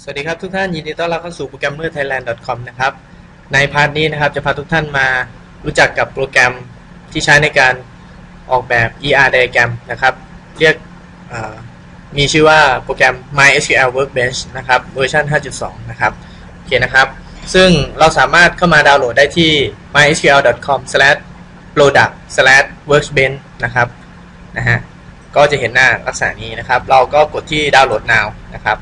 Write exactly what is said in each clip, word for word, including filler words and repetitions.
สวัสดีครับทุกท่านยินดีต้อนรับเข้าสู่โปรแกรมเมอร์ ไทยแลนด์ ดอท คอม นะครับในพาร์ทนี้นะครับจะพาทุกท่านมารู้จักกับโปรแกรมที่ใช้ในการออกแบบ อี อาร์ Diagram นะครับเรียกมีชื่อว่าโปรแกรม MySQL Workbench นะครับเวอร์ชัน ห้าจุดสอง นะครับโอเคนะครับซึ่งเราสามารถเข้ามาดาวน์โหลดได้ที่ ไมซ์ เอส คิว แอล ดอท คอม สแลช โปรดักต์ สแลช เวิร์กเบนช์ นะครับนะฮะก็จะเห็นหน้าลักษณะนี้นะครับเราก็กดที่ดาวน์โหลด now นะครับ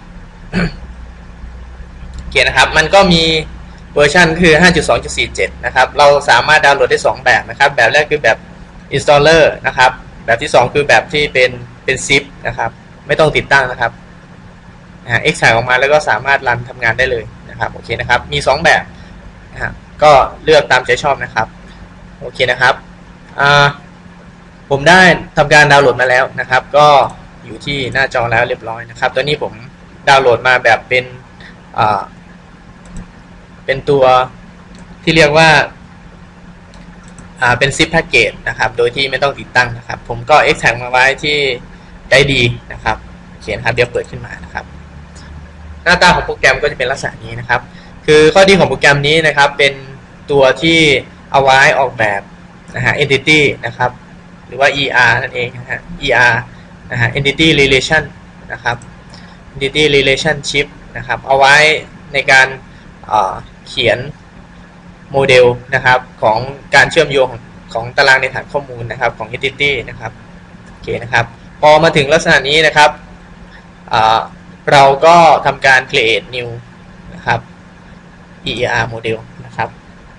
โอเคนะครับมันก็มีเวอร์ชันคือ ห้าจุดสองจุดสี่เจ็ด นะครับเราสามารถดาวน์โหลดได้สองแบบนะครับแบบแรกคือแบบ installer นะครับแบบที่สองคือแบบที่เป็นเป็น ซิป นะครับไม่ต้องติดตั้งนะครับอ่า extract ออกมาแล้วก็สามารถรันทำงานได้เลยนะครับโอเคนะครับมีสองแบบนะฮะก็เลือกตามใจชอบนะครับโอเคนะครับอ่าผมได้ทำการดาวน์โหลดมาแล้วนะครับก็อยู่ที่หน้าจอแล้วเรียบร้อยนะครับตัวนี้ผมดาวน์โหลดมาแบบเป็นอ่าเป็นตัวที่เรียกว่าอ่าเป็น ซิป package นะครับโดยที่ไม่ต้องติดตั้งนะครับผมก็ extract มาไว้ที่ได้ดีนะครับโอเคนะครับเดี๋ยวเปิดขึ้นมานะครับหน้าตาของโปรแกรมก็จะเป็นลักษณะนี้นะครับคือข้อดีของโปรแกรมนี้นะครับเป็นตัวที่เอาไว้ออกแบบนะฮะ entity นะครับหรือว่า อี อาร์ นั่นเองนะฮะ อี อาร์ นะฮะ entity relation นะครับ entity relationship นะครับเอาไว้ในการเขียนโมเดลนะครับของการเชื่อมโยงของตารางในฐานข้อมูลนะครับของ entity นะครับโอเคนะครับพอมาถึงลักษณะนี้นะครับเราก็ทำการ create new นะครับ อี อาร์ model นะครับ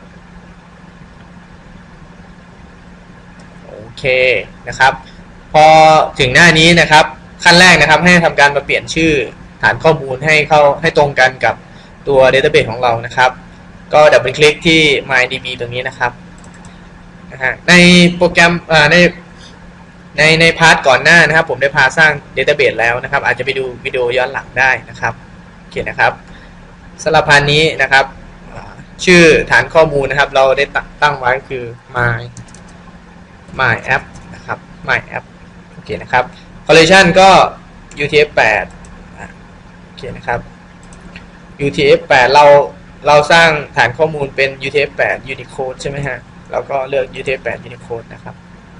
โอเคนะครับพอถึงหน้านี้นะครับขั้นแรกนะครับให้ทำการมาเปลี่ยนชื่อฐานข้อมูลให้เข้าให้ตรงกันกับตัว database ของเรานะครับก็ดับเบิลคลิกที่ MyDB ตรงนี้นะครับนะฮะในโปรแกรมในในในพาร์ทก่อนหน้านะครับผมได้พาสร้าง database แล้วนะครับอาจจะไปดูวิดีโอย้อนหลังได้นะครับโอเคนะครับสำหรับพาร์ทนี้นะครับชื่อฐานข้อมูลนะครับเราได้ตั้งไว้คือ my my app นะครับ my app โอเคนะครับ collection ก็ ยู ที เอฟ แปด โอเคนะครับ ยู ที เอฟ แปด เราเราสร้างฐานข้อมูลเป็น ยู ที เอฟ แปด Unicode ใช่ไหมฮะเราก็เลือก ยู ที เอฟ แปด Unicode นะครับ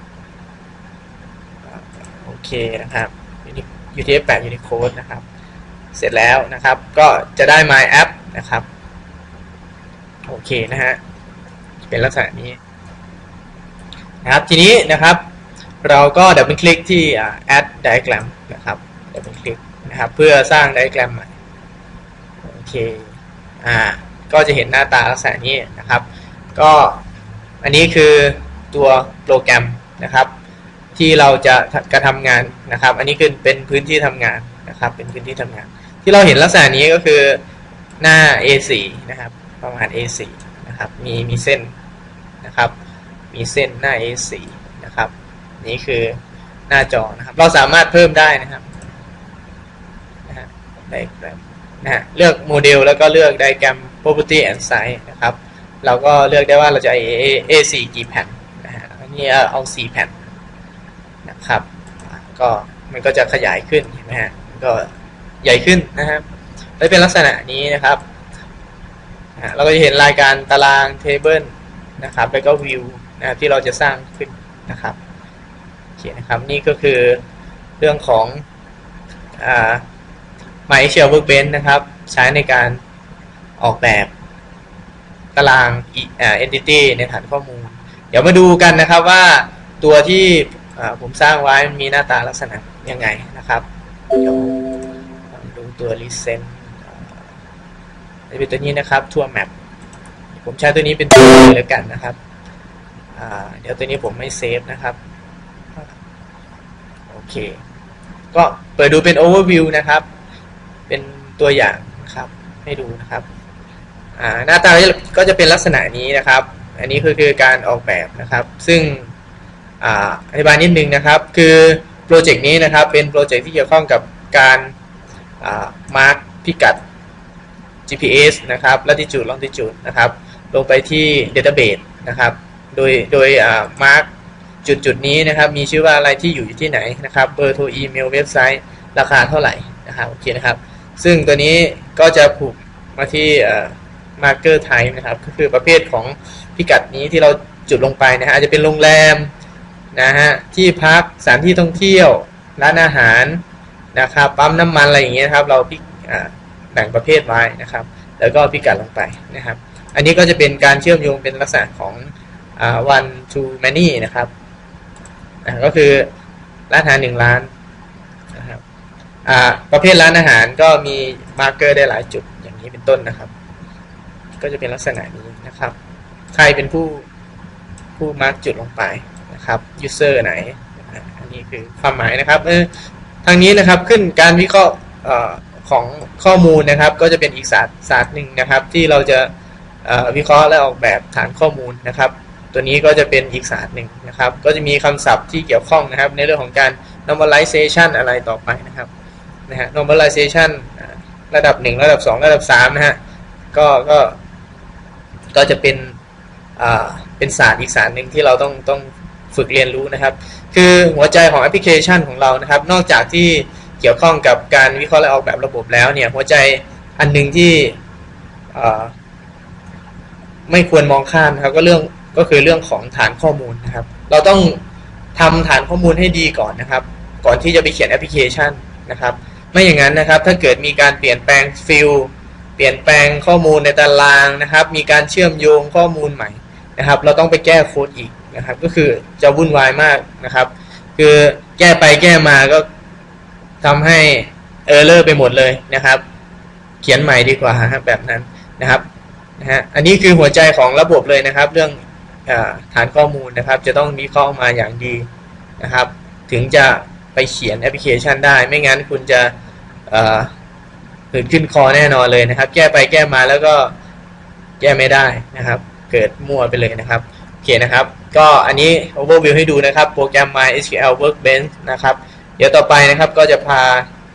โอเคนะครับ ยู ที เอฟ แปด Unicode นะครับเสร็จแล้วนะครับก็จะได้ my app นะครับโอเคนะฮะเป็นลักษณะนี้นะครับทีนี้นะครับเราก็ดับเบิลคลิกที่ add diagram นะครับดับเบิลคลิกนะครับเพื่อสร้าง diagram ใหม่โอเคอ่าก็จะเห็นหน้าตาลักษณะนี้นะครับก็อันนี้คือตัวโปรแกรมนะครับที่เราจะกระทำงานนะครับอันนี้คือเป็นพื้นที่ทำงานนะครับเป็นพื้นที่ทำงานที่เราเห็นลักษณะนี้ก็คือหน้า เอ โฟร์ นะครับประมาณ เอ โฟร์ นะครับมีมีเส้นนะครับมีเส้นหน้า เอ โฟร์ นะครับนี่คือหน้าจอนะครับเราสามารถเพิ่มได้นะครับนะฮะไดแกรมนะฮะเลือกโมเดลแล้วก็เลือกไดแกรม property and size นะครับเราก็เลือกได้ว่าเราจะ เอ โฟร์ กี่แผ่นนะฮะอันนี้เอาสี่แผ่นนะครับก็มันก็จะขยายขึ้นเห็นไหมฮะก็ใหญ่ขึ้นนะครับและเป็นลักษณะนี้นะครับเราก็จะเห็นรายการตาราง table นะครับแล้วก็ view นะครับที่เราจะสร้างขึ้นนะครับโอเคนะครับนี่ก็คือเรื่องของอ่า MySQL Workbench นะครับใช้ในการออกแบบตารางอ่า entity ในฐานข้อมูลเดี๋ยวมาดูกันนะครับว่าตัวที่ผมสร้างไว้มีหน้าตาลักษณะยังไงนะครับเดี๋ยวดูตัว recent จะเป็นตัวนี้นะครับทั่วแมปผมใช้ตัวนี้เป็นตัวเลยกันนะครับเดี๋ยวตัวนี้ผมไม่เซฟนะครับโอเคก็เปิดดูเป็น overview นะครับเป็นตัวอย่างนะครับให้ดูนะครับหน้าตาก็จะเป็นลักษณะนี้นะครับอันนี้คือคือการออกแบบนะครับซึ่งอธิบายนิดนึงนะครับคือโปรเจกต์นี้นะครับเป็นโปรเจกต์ที่เกี่ยวข้องกับการมาร์คพิกัด จี พี เอส นะครับ latitude longitude นะครับลงไปที่ database นะครับโดยโดยมาร์คจุดจุดนี้นะครับมีชื่อว่าอะไรที่อยู่ที่ไหนนะครับเบอร์โทรอีเมลเว็บไซต์ราคาเท่าไหร่นะครับโอเคนะครับซึ่งตัวนี้ก็จะผูกมาที่ marker type นะครับก็คือประเภทของพิกัดนี้ที่เราจุดลงไปนะฮะอาจจะเป็นโรงแรมนะฮะที่พักสถานที่ท่องเที่ยวร้านอาหารนะครับปั๊มน้ำมันอะไรอย่างเงี้ยครับเราพิแบ่งประเภทไว้นะครับแล้วก็พิกัดลงไปนะครับอันนี้ก็จะเป็นการเชื่อมโยงเป็นลักษณะของ one to many นะครับก็คือร้านอาหารหนึ่งร้านนะครับประเภทร้านอาหารก็มีมาร์กเกอร์ได้หลายจุดอย่างนี้เป็นต้นนะครับก็จะเป็นลักษณะนี้นะครับใครเป็นผู้ผู้มาร์กจุดลงไปนะครับ user ไหนอันนี้คือความหมายนะครับเออทางนี้นะครับขึ้นการวิเคราะห์ของข้อมูลนะครับก็จะเป็นอีกศาสตร์ศาสตร์หนึ่งนะครับที่เราจะวิเคราะห์และออกแบบฐานข้อมูลนะครับตัวนี้ก็จะเป็นอีกศาสตร์หนึ่งนะครับก็จะมีคำศัพท์ที่เกี่ยวข้องนะครับในเรื่องของการ normalization อะไรต่อไปนะครับนะฮะ normalization ระดับหนึ่งระดับสองระดับสามนะฮะก็ก็ก็จะเป็นอ่าเป็นศาสตร์อีกศาสตร์หนึ่งที่เราต้องต้องฝึกเรียนรู้นะครับคือหัวใจของแอปพลิเคชันของเรานะครับนอกจากที่เกี่ยวข้องกับการวิเคราะห์และออกแบบระบบแล้วเนี่ยหัวใจอันหนึ่งที่ไม่ควรมองข้ามนะครับก็เรื่องก็คือเรื่องของฐานข้อมูลนะครับเราต้องทำฐานข้อมูลให้ดีก่อนนะครับก่อนที่จะไปเขียนแอปพลิเคชันนะครับไม่อย่างนั้นนะครับถ้าเกิดมีการเปลี่ยนแปลงฟิลเปลี่ยนแปลงข้อมูลในตารางนะครับมีการเชื่อมโยงข้อมูลใหม่นะครับเราต้องไปแก้โค้ดอีกนะครับก็คือจะวุ่นวายมากนะครับคือแก้ไปแก้มาก็ทำให้เออร์เลอร์ไปหมดเลยนะครับเขียนใหม่ดีกว่าแบบนั้นนะครับนะฮะอันนี้คือหัวใจของระบบเลยนะครับเรื่องฐานข้อมูลนะครับจะต้องวิเคราะห์มาอย่างดีนะครับถึงจะไปเขียนแอปพลิเคชันได้ไม่งั้นคุณจะเกิดขึ้นคอแน่นอนเลยนะครับแก้ไปแก้มาแล้วก็แก้ไม่ได้นะครับเกิดมั่วไปเลยนะครับโอเคนะครับก็อันนี้ overview ให้ดูนะครับโปรแกรม MySQL Workbench นะครับเดี๋ยวต่อไปนะครับก็จะพา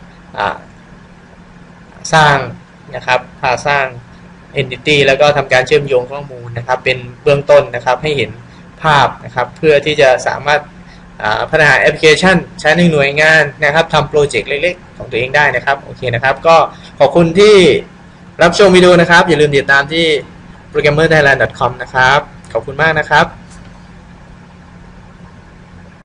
สร้างนะครับพาสร้าง entity แล้วก็ทำการเชื่อมโยงข้อมูลนะครับเป็นเบื้องต้นนะครับให้เห็นภาพนะครับเพื่อที่จะสามารถพัฒนาแอปพลิเคชันใช้ในหน่วยงานนะครับทำโปรเจกต์เล็กๆของตัวเองได้นะครับโอเคนะครับก็ขอบคุณที่รับชมวิดีโอนะครับอย่าลืมติดตามที่ โปรแกรมเมอร์ไทยแลนด์ ดอท คอม นะครับขอบคุณมากนะครับ